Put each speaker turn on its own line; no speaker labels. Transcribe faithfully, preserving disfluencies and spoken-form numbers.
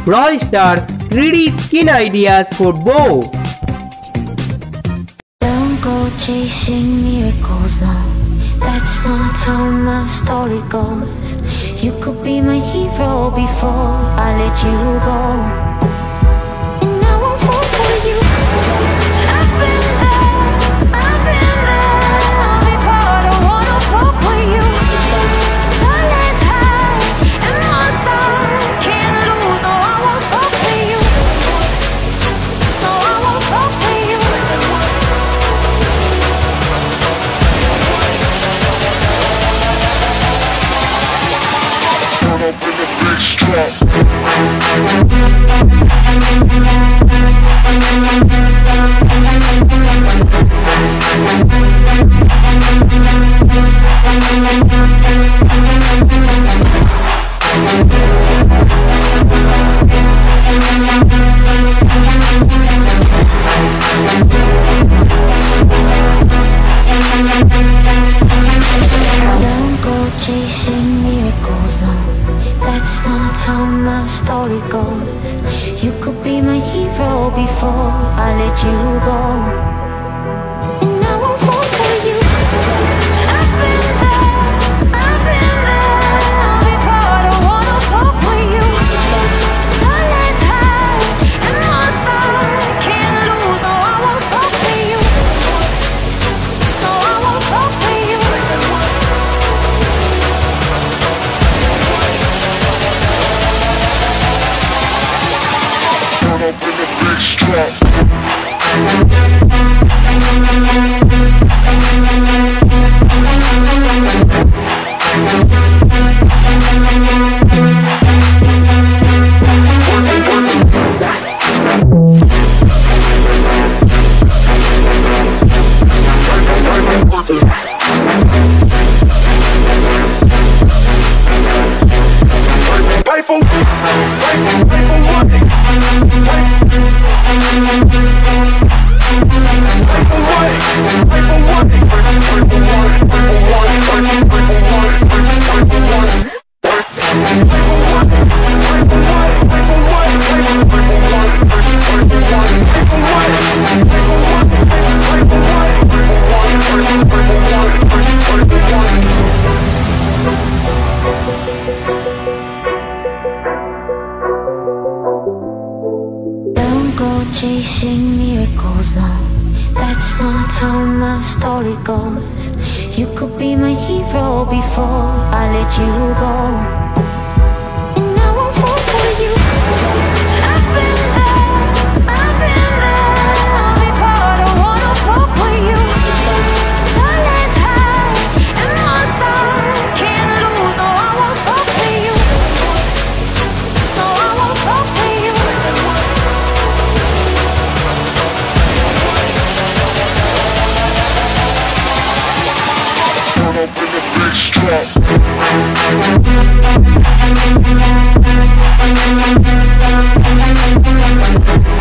Brawl Stars three D skin ideas for B O.
Don't go chasing miracles, no. That's not how my story goes. You could be my hero before I let you go. And I won't fall for you. I've been there, I've been there before. I don't wanna fall for you. So let's hide and one thought can't lose. No, I won't fall for you. No, I won't fall for you.
Turn up in the big strap.
Don't go chasing miracles, no. That's not how my story goes. You could be my hero before I let you go. And I won't fall for you. I've been there, I've been there before. I don't wanna fall for you. So let's hide and one thought can't lose. No, I won't fall for you. No, I won't fall for you.
Turn up in the big strap. Pay for, pay, pay for what? Pay, pay for what? Pay for what? Pay for what? Pay for what? Pay for what? Pay for what? Pay for what?
Don't go chasing miracles, no. That's not how my story goes. You could be my hero before I let you go. And I won't fall for you. I've been there, I've been there before. I don't wanna fall for you. So let's hide and one thought can't lose. No, I won't fall for you. No, I won't fall for you.
Turn up in the big strap.
We'll be right back.